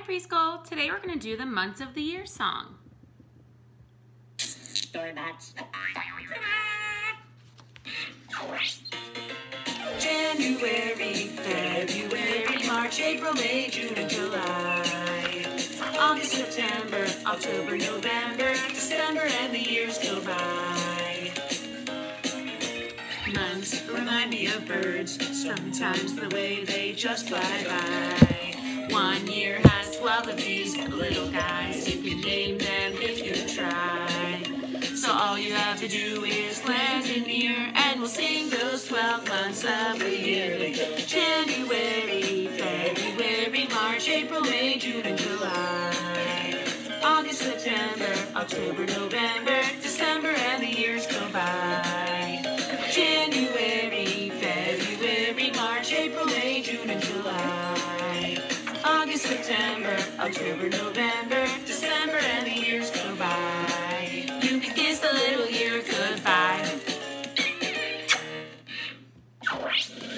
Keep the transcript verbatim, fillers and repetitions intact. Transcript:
Preschool. Today we're going to do the months of the year song. Story box. January, February, March, April, May, June, and July. August, September, October, November, December, and the years go by. Months remind me of birds, sometimes the way they just fly by. One year has twelve of these little guys. You can name them if you try. So all you have to do is lend an ear, and we'll sing those twelve months of the year. January, February, March, April, May, June, and July. August, September, October, November, December, and the years go by. January, February, March, April, May, June, and July. August, September, October, November,